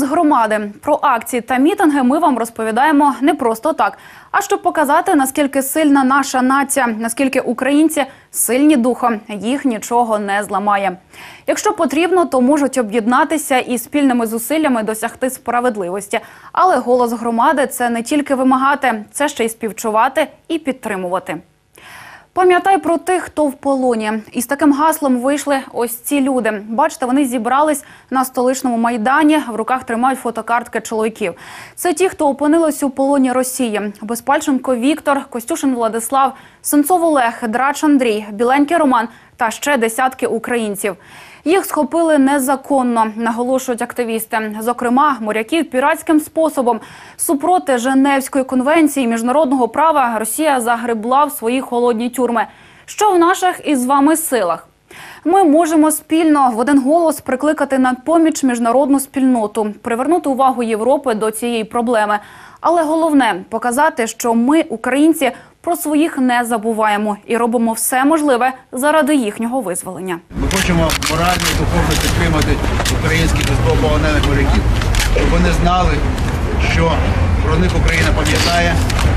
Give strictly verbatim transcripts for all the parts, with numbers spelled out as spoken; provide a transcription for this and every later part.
громади. Про акції та мітинги ми вам розповідаємо не просто так, а щоб показати, наскільки сильна наша нація, наскільки українці сильні духом, їх нічого не зламає. Якщо потрібно, то можуть об'єднатися і спільними зусиллями досягти справедливості. Але голос громади – це не тільки вимагати, це ще й співчувати і підтримувати. Пам'ятай про тих, хто в полоні. І з таким гаслом вийшли ось ці люди. Бачите, вони зібрались на столичному Майдані, в руках тримають фотокартки чоловіків. Це ті, хто опинились у полоні Росії. Безпальченко Віктор, Костюшин Владислав, Сенцов Олег, Драч Андрій, Біленький Роман та ще десятки українців. Їх схопили незаконно, наголошують активісти. Зокрема, моряків піратським способом. Супроти Женевської конвенції міжнародного права Росія загребла в свої холодні тюрми. Що в наших із вами силах? Ми можемо спільно в один голос прикликати на поміч міжнародну спільноту, привернути увагу Європи до цієї проблеми. Але головне – показати, що ми, українці, про своїх не забуваємо і робимо все можливе заради їхнього визволення. Ми хочемо морально і духовно підтримати українських військовополонених моряків, щоб вони знали, що про них Україна пам'ятає,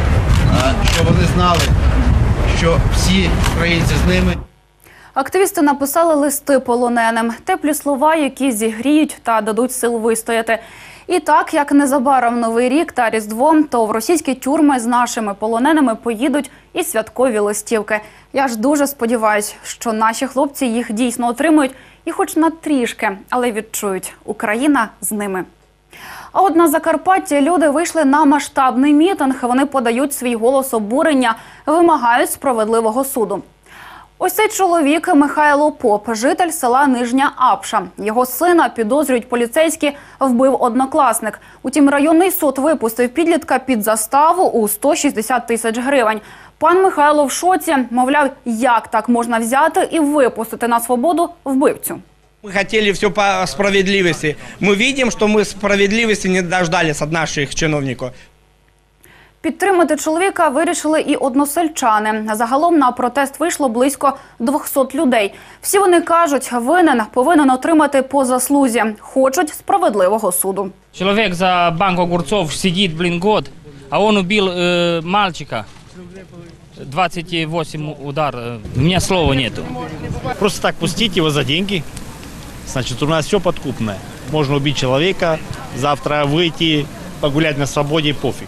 щоб вони знали, що всі українці з ними. Активісти написали листи полоненим, теплі слова, які зігріють та дадуть сил вистояти. І так, як незабаром Новий рік та Різдво, то в російські тюрми з нашими полоненими поїдуть і святкові листівки. Я ж дуже сподіваюся, що наші хлопці їх дійсно отримують і хоч на трішки, але відчують – Україна з ними. А от на Закарпатті люди вийшли на масштабний мітинг. Вони подають свій голос обурення, вимагають справедливого суду. Ось цей чоловік Михайло Поп, житель села Нижня Апша. Його сина, підозрюють поліцейські, вбив однокласник. Утім, районний суд випустив підлітка під заставу у сто шістдесят тисяч гривень. Пан Михайло в шоці, мовляв, як так можна взяти і випустити на свободу вбивцю. Мы хотели все по справедливости. Мы видим, что мы справедливости не дождались от наших чиновников. Підтримати чоловіка вирішили і односельчани. Загалом на протест вийшло близько двохсот людей. Всі вони кажуть, винен повинен отримати по заслузі. Хочуть справедливого суду. Чоловік за банк огурцов сидить, блин, год, а он убил э, мальчика. двадцать восемь удар. У меня слова нету. Просто так пустить его за деньги. Значит, у нас все подкупное. Можно убить человека, завтра выйти, погулять на свободе, пофиг.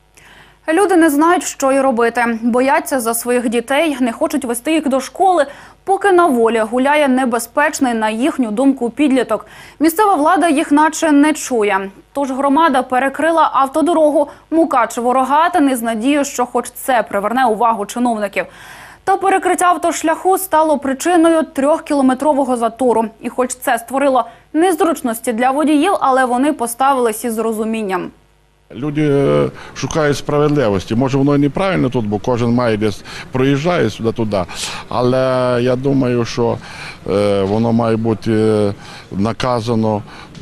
Люди не знають, що й робити. Бояться за своїх дітей, не хочуть вести їх до школи, поки на волі гуляє небезпечний, на їхню думку, підліток. Місцева влада їх наче не чує. Тож громада перекрила автодорогу Мукачево-Рогатин з надією, що хоч це приверне увагу чиновників. Та перекриття автошляху стало причиною трьохкілометрового затору. І хоч це створило незручності для водіїв, але вони поставились із розумінням. Люди шукають справедливості. Може, воно і неправильно тут, бо кожен має десь проїжджає сюди-туди. Але я думаю, що воно має бути наказано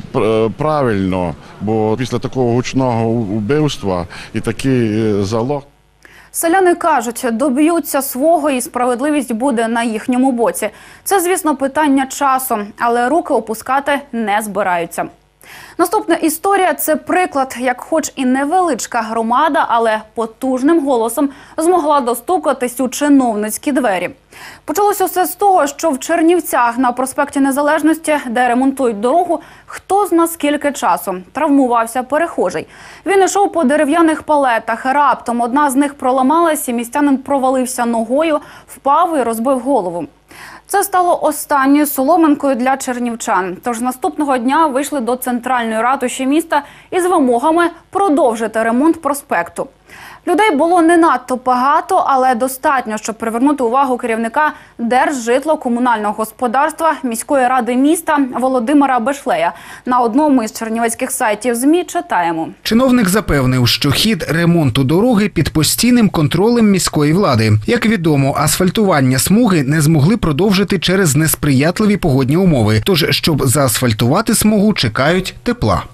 правильно, бо після такого гучного вбивства і такий залог. Селяни кажуть, доб'ються свого і справедливість буде на їхньому боці. Це, звісно, питання часу, але руки опускати не збираються. Наступна історія – це приклад, як хоч і невеличка громада, але потужним голосом змогла достукатись у чиновницькі двері. Почалося все з того, що в Чернівцях на проспекті Незалежності, де ремонтують дорогу, хто зна скільки часу, травмувався перехожий. Він йшов по дерев'яних палетах, раптом одна з них проламалась і містянин провалився ногою, впав і розбив голову. Це стало останньою соломинкою для чернівчан. Тож наступного дня вийшли до центральної ратуші міста із вимогами продовжити ремонт проспекту. Людей було не надто багато, але достатньо, щоб привернути увагу керівника Держжитло-комунального господарства міської ради міста Володимира Бешлея. На одному із чернівецьких сайтів ЗМІ читаємо. Чиновник запевнив, що хід ремонту дороги під постійним контролем міської влади. Як відомо, асфальтування смуги не змогли продовжити через несприятливі погодні умови. Тож, щоб заасфальтувати смугу, чекають тепла.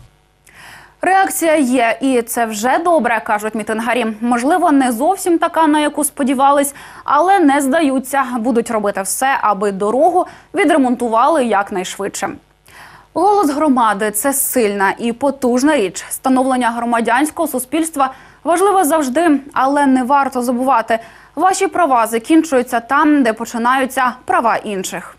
Реакція є, і це вже добре, кажуть мітингарі. Можливо, не зовсім така, на яку сподівались, але не здаються. Будуть робити все, аби дорогу відремонтували якнайшвидше. Голос громади – це сильна і потужна річ. Становлення громадянського суспільства важливе завжди, але не варто забувати. Ваші права закінчуються там, де починаються права інших.